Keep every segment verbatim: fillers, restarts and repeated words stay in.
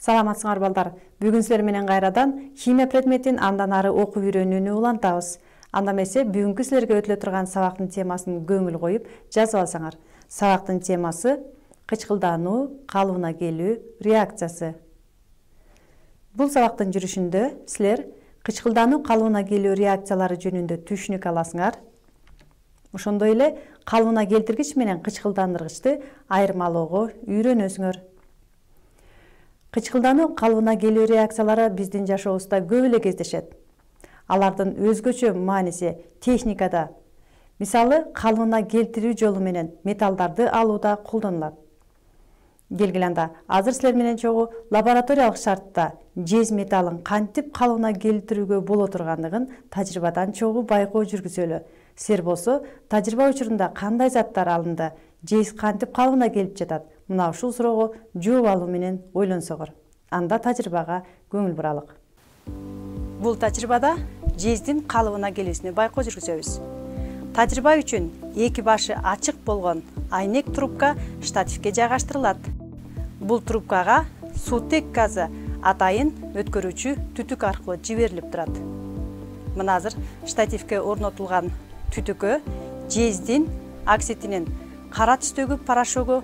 Саламатсыңар балдар. Бүгүн силер менен кайрадан химия предметин андан ары окуп үйрөнүүнү улантабыз. Анда эмесе бүгүнкү силерге өтүлө турган сабактын темасын көңүл коюп жазып алсаңар. Сабактын темасы кычкылдануу, калыбына келүү реакциясы. Бул сабактын жүрүшүндө силер кычкылдануу, калыбына келүү реакциялары жөнүндө түшүнүк аласыңар. Ошондой эле калыбына келтиргич менен кычкылдандыргычты айырмалоого үйрөнөсүңөр. Кычкылдануу, калыбына келүү реакциялары биздин жашообузда көп эле кездешет. Алардын өзгөчө мааниси техникада, мисалы, калыбына келтирүү жолу менен металлдарды алууда колдонулат. Келгиле, азыр силер менен чогуу лабораториялык шартта жез металлын кантип калыбына келтирүүгө боло тургандыгын тажрыйбадан чогуу байкоо жүргүзөлү. Силер болсо тажрыйба учурунда кандай заттар алынды, жез кантип калыбына келип жатат? Мына ушул суроого жооп алуу менен ойлонсоңор. Анда тажрыйбага көңүл буралык. Бул тажрыйбада жездин калыбына келүүсүнө байкоо жүргүзөбүз. Тажрыйба үчүн эки башы ачык болгон айнек трубка штативке жайгаштырылат. Бул трубкага суутек газы атайын өткөрүүчү түтүк аркылуу жиберилип турат. Мына азыр штативке орнотулган түтүккө жездин оксидинин кара түстөгү порошогу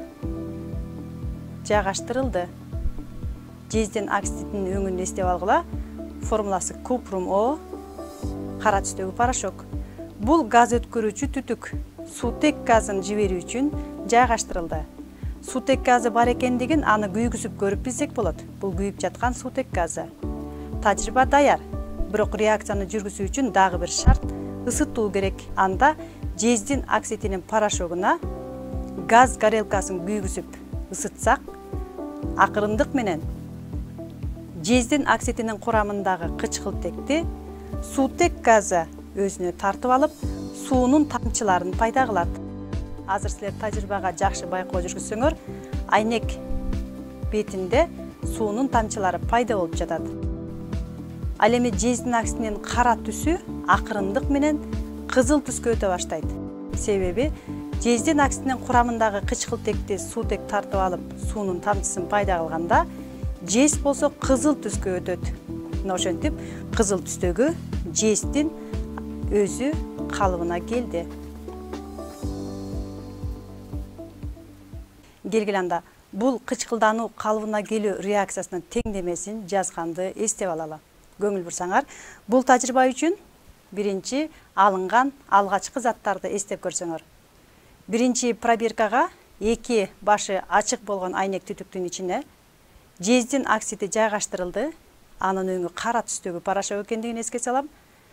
жайгаштырылды. Жездин оксидинин өңүн эстеп алгыла. Формуласы купрум О, кара түстөгү порошок. Бул газ өткөрүүчү түтүк суутек газын жиберүү үчүн жайгаштырылды. Суутек газы бар экендигин аны күйгүзүп көрүп билсек болот. Бул күйүп жаткан суутек газы. Тажрыйба даяр. Бирок реакцияны жүргүзүү үчүн дагы бир шарт ысытуу керек. Анда жездин оксидинин порошогуна газ горелкасын күйгүзүп ысытсак, акырындык менен жездин оксидинин курамындагы кычкылтекти суутек газы өзүнө тартып алып, суунун тамчыларын пайда кылат. Азыр силер тажрыйбага жакшы байкоо жүргүзсөңөр, айнек бетинде суунун тамчылары пайда болуп жатат. Ал эми жездин оксидинин кара түсү акырындык менен кызыл түскө өтө баштайт. Себеби жездин оксидинин курамындагы кычкылтекти суутек тартып алып, суунун тамчысын пайда кылганда, жез болсо кызыл түскө өтөт. Мына ошентип кызыл түстөгү жездин өзү калыбына келди. Келгиле, бул кычкылдануу, калыбына келүү реакциясынын теңдемесин жазганды эстеп алалы. Көңүл бурсаңар, бул тажрыйба үчүн биринчи алынган алгачкы заттарды эстеп көрсөңөр. Биринчи пробиркага эки башы ачык болгон айнек түтүктүн ичине жездин оксиди жайгаштырылды. Анын өңү кара түстөгү порошок экендигин эске салам.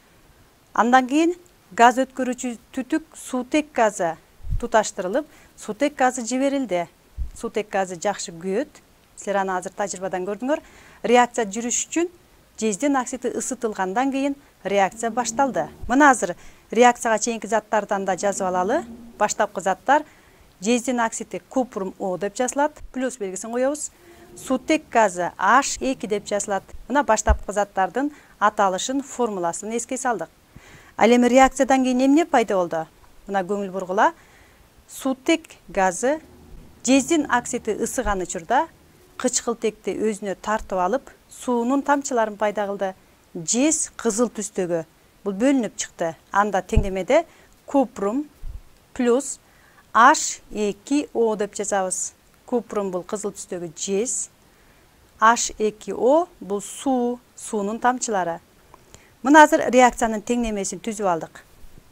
Андан кийин газ өткөрүүчү түтүк суутек газы туташтырылып, суутек газы жиберилди. Суутек газы жакшы күйөт. Силер аны азыр тажрыйбадан көрдүңөр. Реакция жүрүш үчүн жездин оксиди ысытылгандан кийин реакция башталды. Мына азыр реакцияга чейинки заттардан да жазып алалы. Баштапкы заттар жездин оксиди купрум О деп жазылат, плюс белгисин коебуз. Суутек газы H эки деп жазылат. Мына баштапкы заттардын аталышын, формуласын эске салдык. Ал эми реакциядан кийин эмне пайда болду? Мына көңүл бургула. Суутек газы жездин оксиди ысыган учурда кычкылтекти өзүнө тартып алып, суунун тамчыларын пайда кылды. Жез кызыл түстөгү бул бөлүнүп чыкты. Анда теңдемеде купрум плюс H эки О деп жазабыз. Купрум бул кызыл түстөгү жез, H эки О бул суу, суунун тамчылары. Мына азыр реакциянын теңдемесин түзүп алдык.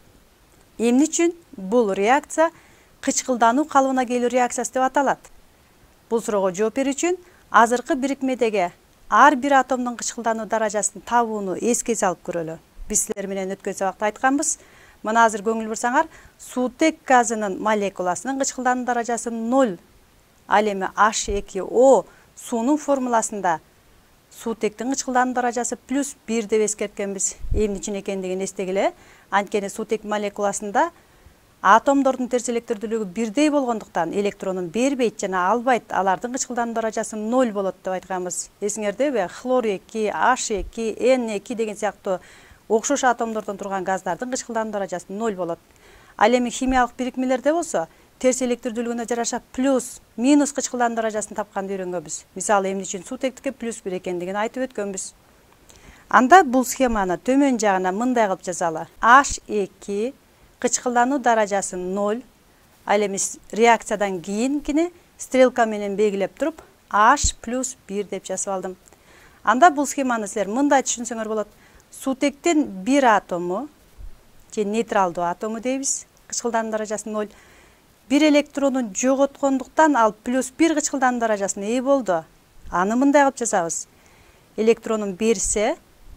Эмне үчүн бул реакция кычкылдануу, калыбына келүү реакциясы деп аталат? Бул суроого жооп берүү үчүн азыркы бирикмедеги ар бир атомдун кычкылдануу даражасын табууну эске салып көрөлү. Биз силер менен өткөн сабакта айтканбыз. Мына азыр көңүл бурсаңар, суутек газынын молекуласынын кычкылдануу даражасы ноль. Ал эми H эки О суунун формуласында суутектин кычкылдануу даражасы плюс бир деп эскерткенбиз. Эмне үчүн экендигин эстегиле. Анткени суутек молекуласында атомдордун терс электрдүүлүгү бирдей болгондуктан электронун бербейт жана албайт. Алардын кычкылдануу даражасы ноль болот деп айтканбыз. Эсиңердеби? Хлор эки, H эки, N эки деген сыяктуу окшош атомдордон турган газдардын кычкылдануу даражасы ноль болот. Ал эми химиялык бирикмелерде болсо терс электрдүүлүгүнө жараша плюс, минус кычкылдануу даражасын тапканды үйрөнгөнбүз. Мисалы эмне үчүн суутектикке плюс бир экендигин айтып өткөнбүз. Анда бул схеманы төмөн жагына мындай кылып жазалы. H эки кычкылдануу даражасы ноль. Ал эми реакциядан кийинкини стрелка менен белгилеп туруп H плюс бир деп жазып алдым. Анда бул схеманы силер мындай түшүнсөңөр болот. Суутектин бир атому, же нейтралдуу атому дейбиз, кычкылдануу даражасы ноль. Бир электронун жоготкондуктан ал плюс бир кычкылдануу даражасына ээ болду. Аны мындай кылып жазабыз. Электронун берсе,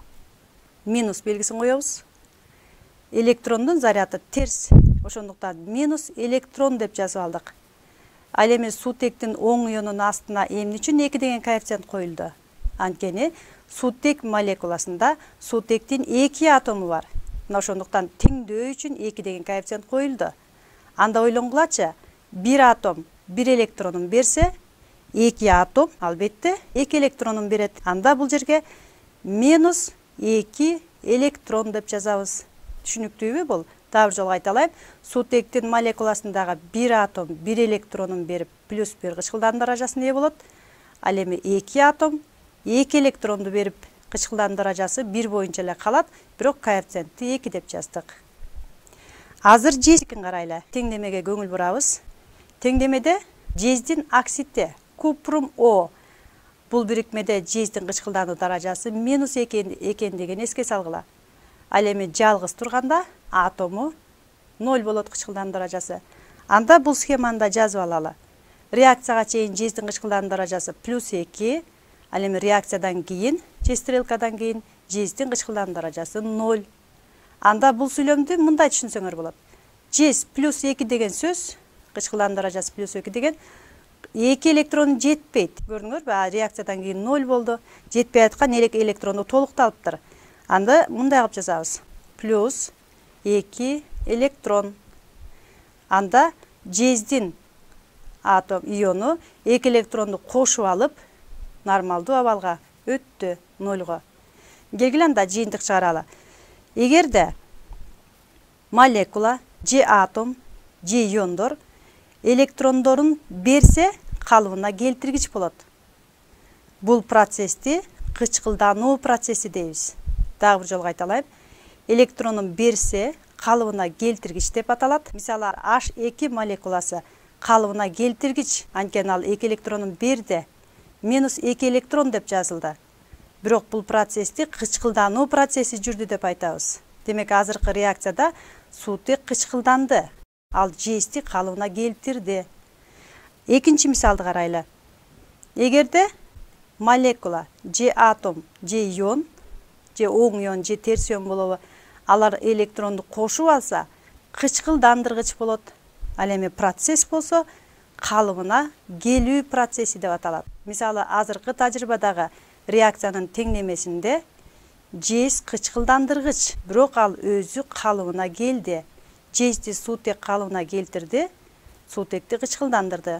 минус белгисин коебуз. Электрондун заряды терс. Ошондуктан минус электрон деп жазып алдык. Ал эми суутектин оң ионунун астына эмне үчүн эки деген коэффициент коюлду? Анткени суутек молекуласында суутектин эки атому бар. Мына ошондуктан теңдөө үчүн эки деген коэффициент коюлду. Анда ойлонгулачы, бир атом бир электронун берсе, эки атом албетте эки электронун берет. Анда бул жерге минус эки электрон деп жазабыз. Түшүнүктүүбү бул? Дагы бир жолу айталайын. Суутектин молекуласындагы бир атом бир электронун берип плюс бир кычкылдануу даражасына ээ болот. Ал эми эки атом эки электронду берип кычкылдануу даражасы бир боюнча эле калат, бирок коэффициентти эки деп жаздык. Азыр жездикин карайлы. Теңдемеге көңүл бурабыз. Теңдемеде жездин оксиди купрум О. Бул бирикмеде жездин кычкылдануу даражасы минус эки экендигин эске салгыла. Ал эми жалгыз турганда атому ноль болот кычкылдануу даражасы. Анда бул схеманы жазып алалы. Реакцияга чейин жездин кычкылдануу даражасы плюс эки. Ал эми реакциядан кийин, же стрелкадан кийин жездин кычкылдануу даражасы ноль. Анда бул сүйлөмдү мындай түшүнсөңөр болот. Жез плюс эки деген сөз, кычкылдануу даражасы плюс эки деген эки электрон жетпейт. Көрдүңөрбү? Реакциядан кийин ноль болду. Жетпей аткан электронду толукталыптыр. Анда мындай кылып жазабыз. Плюс эки электрон. Анда жездин атом иону эки электронду кошуп алып, нормалдуу абалга өттү, нольго. Келгиле анда жыйынтык чыгаралы. Эгерде молекула, же атом, же иондор электрондорун берсе, калыбына келтиргич болот. Бул процессти кычкылдануу процесси дейбиз. Дагы бир жолу айталайын. Электронун берсе, калыбына келтиргич деп аталат. Мисалы, H эки молекуласы калыбына келтиргич, анткени ал эки электронун берди. Минус эки электрон деп жазылды. Бирок бул процессти кычкылдануу процесси жүрдү деп айтабыз. Демек, азыркы реакцияда суутек кычкылданды. Ал жезди калыбына келтирди. Экинчи мисалды карайлы. Эгерде молекула, же атом, же ион, же оң ион, же терс ион болобу, алар электронду кошуп алса, кычкылдандыргыч болот. Ал эми процесс болсо, калыбына келүү процесси деп аталат. Мисалы, азыркы тажрыйбадагы реакциянын теңдемесинде жез кычкылдандыргыч, бирок ал өзү калыбына келди. Жезди суутек калыбына келтирди, суутекти кычкылдандырды.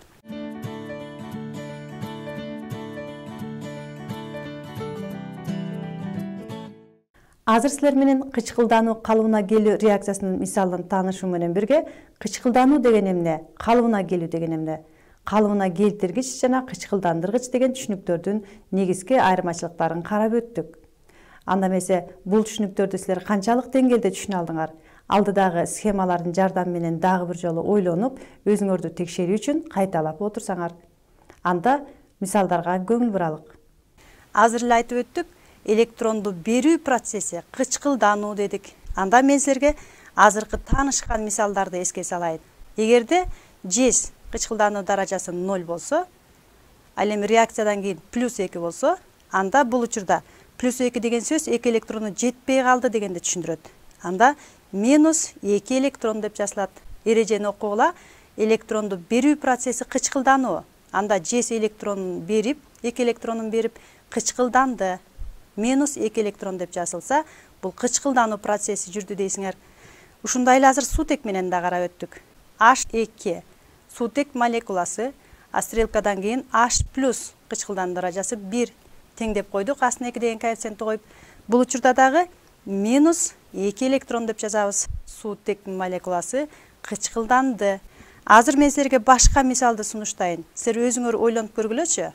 Азыр силер менен кычкылдануу калыбына келүү реакциясынын мисалын таанышуу менен бирге кычкылдануу деген эмне, калыбына келүү деген эмне, калыбына келтиргич жана кычкылдандыргыч деген түшүнүктөрдүн негизги айырмачылыктарын карап өттүк. Анда эмесе бул түшүнүктөрдү силер канчалык деңгээлде түшүнө алдыңар? Алдыдагы схемалардын жардамы менен дагы бир жолу ойлонуп, өзүңөрдү текшерүү үчүн кайталап отурсаңар. Анда мисалдарга көңүл буралык. Азыр эле айтып өттүк, электронду берүү процесси кычкылдануу дедик. Анда мен силерге азыркы таанышкан мисалдарды эске салайын. Эгерде жез кычкылдануу даражасы ноль болсо, ал эми реакциядан кийин плюс эки болсо, анда бул учурда плюс эки деген сөз эки электрону жетпей калды дегенди түшүндүрөт. Анда минус эки электрон деп жазылат. Эрежени окугула. Электронду берүү процесси кычкылдануу. Анда жез электронун берип, эки электронун берип кычкылданды. Минус эки электрон деп жазылса, бул кычкылдануу процесси жүрдү дейсиңер. Ушундай эле азыр суутек менен да карап өттүк. H эки суутек молекуласы, а стрелкадан кийин H плюс кычкылдануу даражасы бир теңдеп койдук, астына эки деген коэффициентти коюп. Бул учурда дагы минус эки электрон деп жазабыз. Суутек молекуласы кычкылданды. Азыр мен силерге башка мисалды сунуштайын. Силер өзүңөр ойлонуп көргүлөчү.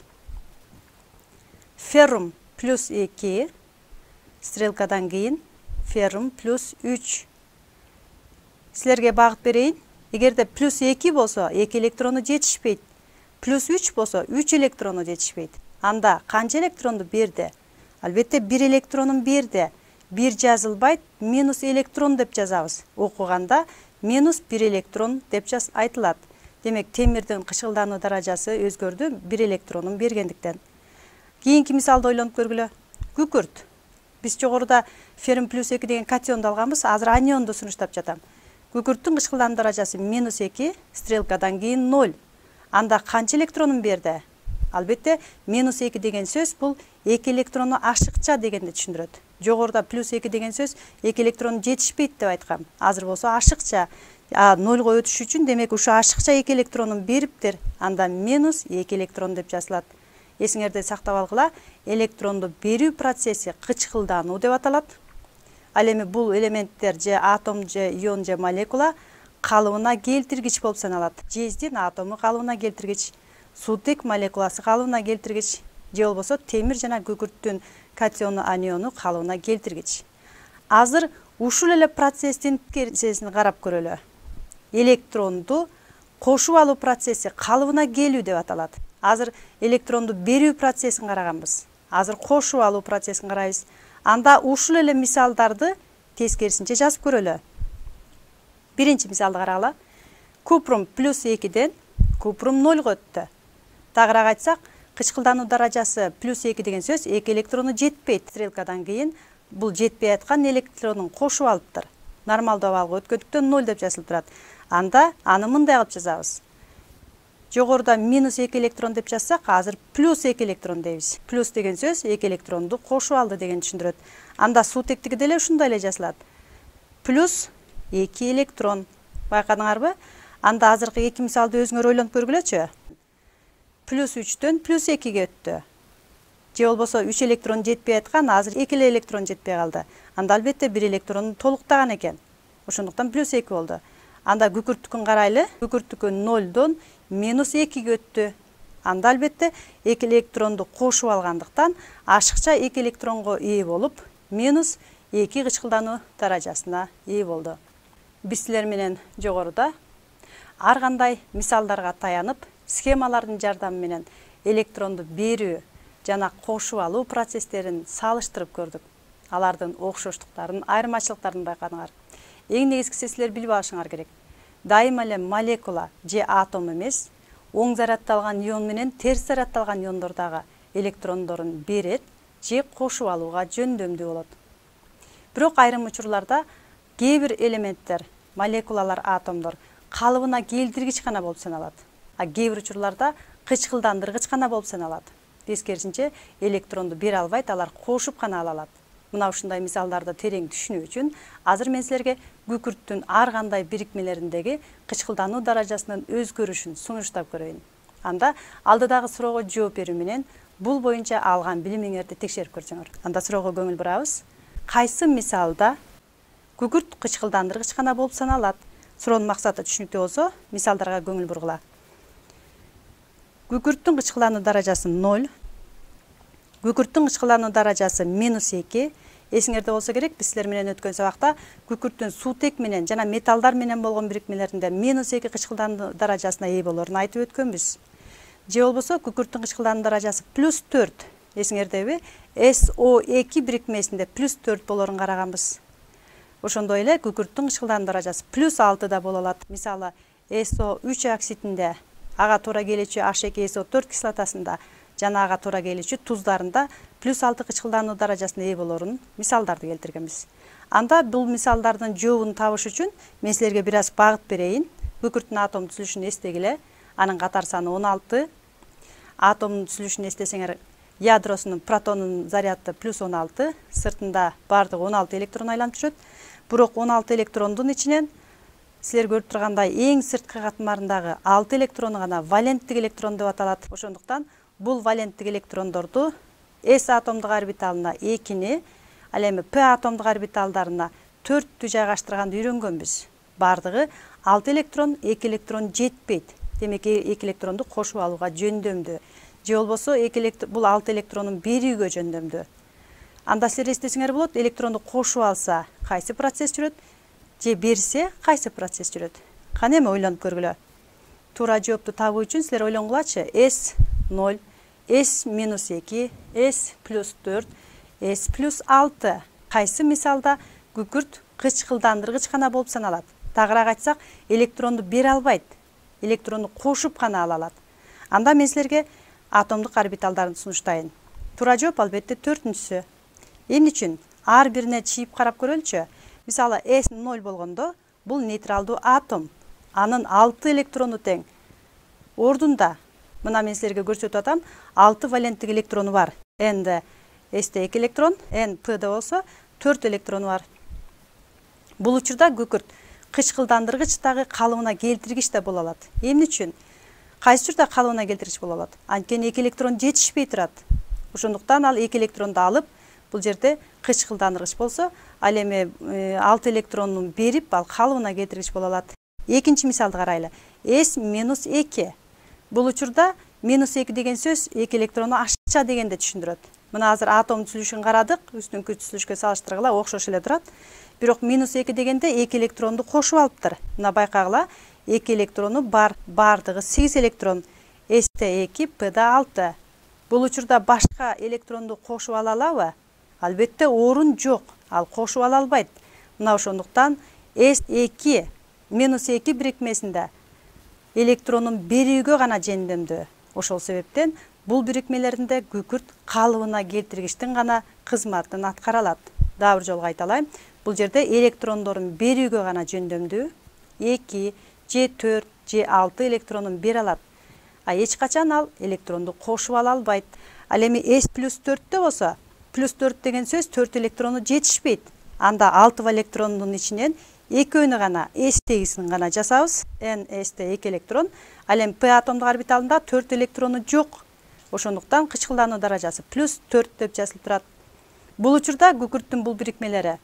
Феррум плюс эки, стрелкадан кийин феррум плюс үч. Силерге багыт берейин. Эгерде плюс эки болсо, эки электрону жетишпейт. Плюс үч болсо, үч электрону жетишпейт. Анда канча электронду берди? Албетте бир электронун берди. бир жазылбайт, минус электрон деп жазабыз. Окуганда минус бир электрон деп жаз айтылат. Демек, темирдин кычкылдануу даражасы өзгөрдү бир электронун бергендиктен. Кийинки мисалды ойлонуп көргүлө. Күкүрт. Биз жогоруда феррум плюс эки деген катионду алганбыз, азыр анионду сунуштап жатам. Күкүрттүн кычкылдануу даражасы минус эки, стрелкадан кийин ноль. Анда канча электронун берди? Албетте, минус эки деген сөз бул эки электрону ашыкча дегенди түшүндүрөт. Жогоруда плюс эки деген сөз эки электрон жетишпейт деп айткам. Азыр болсо ашыкча. А нолго өтүш үчүн демек ушу ашыкча эки электронун бериптир. Анда минус эки электрон деп жазылат. Эсиңерде сактап алгыла, электронду берүү процесси кычкылдануу деп аталат. Ал эми бул элементтер же атом же ион же молекула калыбына келтиргич болуп саналат. Жездин атому калыбына келтиргич, суутек молекуласы калыбына келтиргич, же болбосо темир жана күкүрттүн катиону аниону калыбына келтиргич. Азыр ушул эле процесстин процессин карап көрөлү. Электронду кошуп алуу процесси калыбына келүү деп аталат. Азыр электронду берүү процессин караганбыз. Азыр кошуп алуу процессин карайбыз. Анда ушул эле мисалдарды тескерисинче жазып көрөлү. Биринчи мисалды карагыла. Купрум плюс экиден купрум нольго өттү. Тагыраак айтсак, кычкылдануу даражасы плюс эки деген сөз эки электрону жетпейт. Стрелкадан кийин бул жетпей аткан электронун кошуп алыптыр. Нормалдуу абалга өткөндүктөн ноль деп жазылып турат. Анда аны мындай кылып жазабыз. Жогоруда минус эки электрон деп жазсак, азыр плюс эки электрон дейбиз. Плюс деген сөз эки электронду кошуп алды деген түшүндүрөт. Анда суутектиги деле ушундай эле жазылат. Плюс эки электрон. Байкадыңарбы? Анда азыркы эки мисалды өзүңөр ойлонуп көргүлөчү. Плюс үчтөн плюс экиге өттү. Же болбосо үч электрон жетпей аткан, азыр эки электрон жетпей калды. Анда албетте бир электрон толуктаган экен. Ошондуктан плюс эки болду. Анда күкүрттүкүн карайлы. Күкүрттүкү нольдон минус экиге өттү. Анда албетте эки электронду кошуп алгандыктан ашыкча эки электронго ээ болуп, минус эки кычкылдануу даражасына ээ болду. Биз силер менен жогоруда ар кандай мисалдарга таянып, схемалардын жардамы менен электронду берүү жана кошуп алуу процесстерин салыштырып көрдүк. Алардын окшоштуктарын, айырмачылыктарын байкадыңар. Эң негизгиси силер билип алышыңар керек. Дайыма эле молекула же атом эмес, оң зарядталган ион менен терс зарядталган иондордогу электрондорун берет же кошуп алууга жөндөмдүү болот. Бирок айрым учурларда кээ бир элементтер, молекулалар, атомдор калыбына келтиргич гана болуп саналат. А кээ бир учурларда кычкылдандыргыч гана болуп саналат. Тескерисинче электронду бере албайт, алар кошуп гана ала алат. Мына ушундай мисалдарды терең түшүнүү үчүн азыр мен силерге күкүрттүн ар кандай бирикмелериндеги кычкылдануу даражасынын өзгөрүшүн сунуштап көрөйүн. Анда алдыдагы суроого жооп берүү менен бул боюнча алган билимиңерди текшерип көрсөңөр. Анда суроого көңүл бурабыз. Кайсы мисалда күкүрт кычкылдандыргыч гана болуп саналат? Суроонун максаты түшүнүктүү болсо, мисалдарга көңүл бургула. Күкүрттүн кычкылдануу даражасы ноль. Күкүрттүн кычкылдануу даражасы минус эки. Эсиңерде болсо керек, биз силер менен өткөн сабакта күкүрттүн суутек менен жана металлдар менен болгон бирикмелеринде минус эки кычкылдануу даражасына ээ болоорун айтып өткөнбүз. Же болбосо күкүрттүн кычкылдануу даражасы плюс төрт. Эсиңердеби? эс о эки бирикмесинде плюс төрт болоорун караганбыз. Ошондой эле күкүрттүн кычкылдануу даражасы плюс алты да боло алат. Мисалы, эс о үч оксидинде, ага туура келүүчү аш эки эс о төрт кислотасында жана ага туура келүүчү туздарында плюс алты кычкылдануу даражасына ээ болоорун мисалдарды келтиргенбиз. Анда бул мисалдардын жообун табыш үчүн мен силерге бир аз багыт берейин. Күкүрттүн атом түзүлүшүн эстегиле. Анын катар саны он алты. Атомдун түзүлүшүн эстесеңер, ядросунун протонунун заряды плюс он алты, сыртында бардыгы он алты электрон айланып жүрөт. Бирок он алты электрондун ичинен силер көрүп тургандай эң сырткы катмарындагы алты электрону гана валенттик электрон деп аталат. Ошондуктан бул валенттик электрондорду S атомдук орбиталына экини, ал эми P атомдук орбиталдарына төрттү жайгаштырганды үйрөнгөнбүз. Бардыгы алты электрон, эки электрон жетпейт. Демек эки электронду кошуп алууга жөндөмдүү. Же болбосо эки электрон бул алты электронун берүүгө жөндөмдүү. Анда силер эстесиңер болот, электронду кошуп алса кайсы процесс жүрөт, же берсе кайсы процесс жүрөт. Кана эми ойлонуп көргүлө. Туура жоопту табуу үчүн силер ойлонгулачы. эс ноль, эс минус эки, эс плюс төрт, эс плюс алты. Кайсы мисалда күкүрт кычкылдандыргыч гана болуп саналат. Тагыраак айтсак, электронду бере албайт. Электронду кошуп гана ала алат. Анда мен силерге атомдук орбиталдарын сунуштайын. Туура жооп албетте төртүнчүсү. Эмне үчүн? Ар бирине чийип карап көрөлүчү. Мисалы эс ноль болгондо бул нейтралдуу атом. Анын алты электрону тең. Ордунда мына мен силерге көрсөтүп атам, алты валенттик электрону бар. Энде эсте эки электрон, эн пда болсо төрт электрону бар. Бул учурда күкүрт кычкылдандыргычтагы калыбына келтиргич да боло алат. Эмне үчүн? Кайсы учурда калыбына келтиргич боло алат? Анткени эки электрон жетишпей турат. Ошондуктан ал эки электронду алып, бул жерде кычкылдандыргыч болсо, ал эми алты электронун берип, ал калыбына келтиргич боло алат. Экинчи мисалды карайлы. эс минус эки. Бул учурда минус эки деген сөз эки электрону ашыкча дегенди түшүндүрөт. Мына азыр атом түзүлүшүн карадык, үстүнкү түзүлүшкө салыштыргыла окшош эле турат. Бирок минус эки дегенде эки электронду кошуп алыптыр. Мына байкагыла, эки электрону бар, бардыгы сегиз электрон. эсте эки, пда алты. Бул учурда башка электронду кошуп ала алабы? Албетте орун жок. Ал кошуп ала албайт. Мына ошондуктан эс эки минус эки бирикмесинде электронун берүүгө гана жөндөмдүү. Ошол себептен бул бирикмелеринде күкүрт калыбына келтиргичтин гана кызматын аткара алат. Дагы бир жолу кайталайм. Бул жерде электрондорун берүүгө гана жөндөмдүү. эки, же төрт, же алты электронун бере алат. А эч качан ал электронду кошуп ала албайт. Ал эми эс плюс төрттө болсо, плюс төрт деген сөз төрт электрону жетишпейт. Анда алты электрондун ичинен экөөнү гана эс тегисин гана жасабыз. Н эсте эки электрон. Ал эми П атомдук орбиталында төрт электрону жок. Ошондуктан кычкылдануу даражасы плюс төрт деп жазылып турат. Бул учурда күкүрттүн бул бирикмелери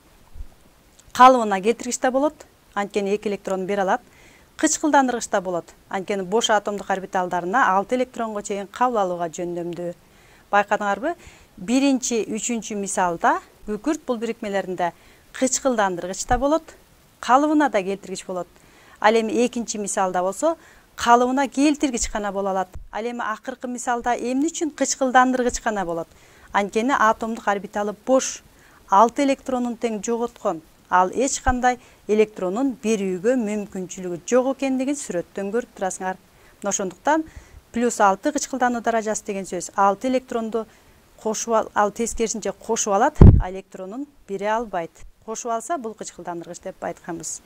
калыбына келтиргич да болот. Анткени эки электрон бере алат. Кычкылдандыргыч да болот. Анткени бош атомдук орбиталдарына алты электронго чейин кабыл алууга жөндөмдүү. Байкадыңарбы? Биринчи, үчүнчү мисалда күкүрт бул бирикмелеринде кычкылдандыргыч да болот, калыбына да келтиргич болот. Ал эми экинчи мисалда болсо, калыбына келтиргич гана боло алат. Ал эми акыркы мисалда эмне үчүн кычкылдандыргыч гана болот? Анткени атомдук орбиталы бош, алты электронун тең жоготкон. Ал эч кандай электронун берүүгө мүмкүнчүлүгү жок экендигин сүрөттөн көрүп турасыңар. Ошондуктан плюс алты кычкылдануу даражасы деген сөз алты электронду кошуп ал, ал тескерисинче кошуп алат, а электронун бере албайт. Кошуп алса бул кычкылдандыргыч деп айтканбыз.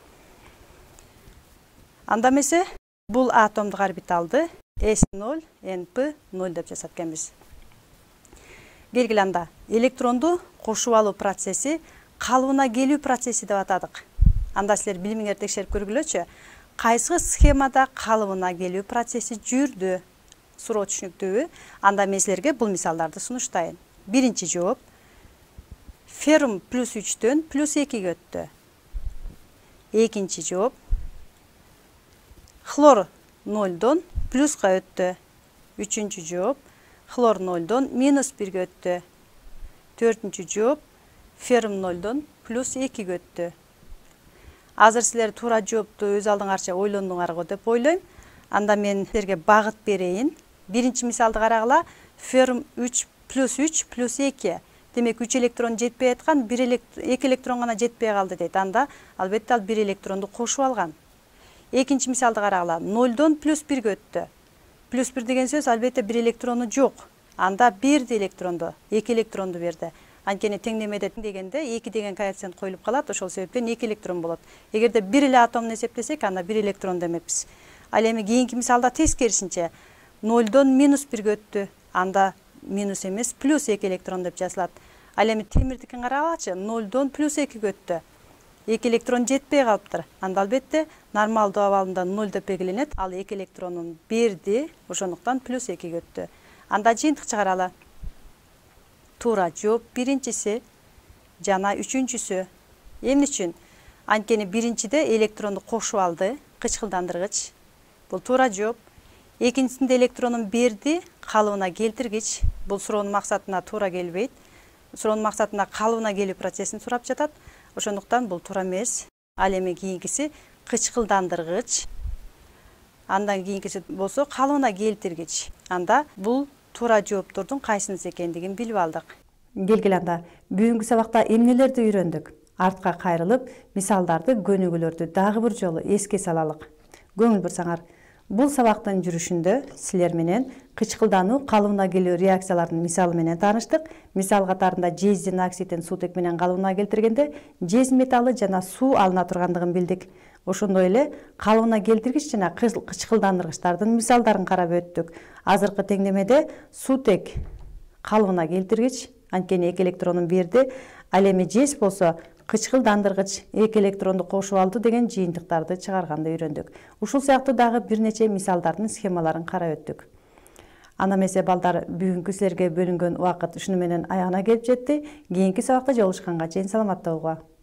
Анда эмесе бул атомдук орбиталды эс ноль, эн пи ноль деп жасап экенбиз. Келгиле анда электронду кошуп алуу процесси калыбына келүү процесси деп атадык. Анда силер билимиңерди текшерип көргүлөчү. Кайсы схемада калыбына келүү процесси жүрдү? Суроо түшүнүктүүбү? Анда мен силерге бул мисалдарды сунуштайын. Биринчи жооп. Феррум плюс үчтөн плюс экиге өттү. Экинчи жооп. Хлор нолдон плюска өттү. Үчүнчү жооп. Хлор нолдон минус бирге өттү. Төртүнчү жооп. Феррум нолдон плюс экиге өттү. Азыр силер туура жоопту өз алдыңарча ойлондуңар го деп ойлойм. Анда мен силерге багыт берейин. Биринчи мисалды карагыла. Феррум үч плюс үч плюс эки. Демек үч электрон жетпей аткан, эки электрон гана жетпей калды дейт. Анда албетте ал бир электронду кошуп алган. Экинчи мисалды карагыла. нолдон плюс бирге өттү. Плюс бир деген сөз албетте бир электрону жок. Анда берди электронду, эки электронду берди. Анткени теңдемеде дегенде эки деген коэффициент коюлуп калат, ошол себептен эки электрон болот. Эгерде бир эле атомду эсептесек, анда бир электрон демекпиз. Ал эми кийинки мисалда тескерисинче нолдон минус бирге өттү. Анда минус эмес, плюс эки электрон деп жазылат. Ал эми темирдикин карагылачы, нолдон плюс экиге өттү. эки электрон жетпей калыптыр. Анда албетте нормалдуу абалында ноль деп белгиленет. Ал эки электронун берди, ошондуктан плюс экиге өттү. Анда жыйынтык чыгаралы. Туура жооп биринчиси жана үчүнчүсү. Эмне үчүн? Анткени биринчиде электронду кошуп алды, кычкылдандыргыч. Бул туура жооп. Экинчисинде электронун берди калыбына келтиргич. Бул суроонун максатына туура келбейт. Суроонун максатына калыбына келүү процессин сурап жатат. Ошондуктан бул туура эмес. Ал эми кийинкиси кычкылдандыргыч. Андан кийинкиси болсо калыбына келтиргич. Анда бул туура жооптордун кайсынысы экендигин билип алдык. Келгиле анда бүгүнкү сабакта эмнелерди үйрөндүк? Артка кайрылып, мисалдарды, көнүгүүлөрдү дагы бир жолу эске салалык. Көңүл бурсаңар, бул сабактын жүрүшүндө силер менен кычкылдануу, калыбына келүү реакциялардын мисалы менен тааныштык. Мисал катарында жездин оксидин суутек менен калыбына келтиргенде жез металлы жана суу алына тургандыгын билдик. Ошондой эле калыбына келтиргич жана кычкылдандыргычтардын мисалдарын карап өттүк. Азыркы теңдемеде суутек калыбына келтиргич, анткени эки электронун берди, ал эми жез болсо кычкылдандыргыч эки электронду кошуп алды деген жыйынтыктарды чыгарганды үйрөндүк. Ушул сыяктуу дагы бир нече мисалдардын схемаларын карап өттүк. Ана эмесе балдар, бүгүнкү силерге бөлүнгөн убакыт ушуну менен аягына келип жетти. Кийинки сабакта жолугушканга чейин саламатта болгула.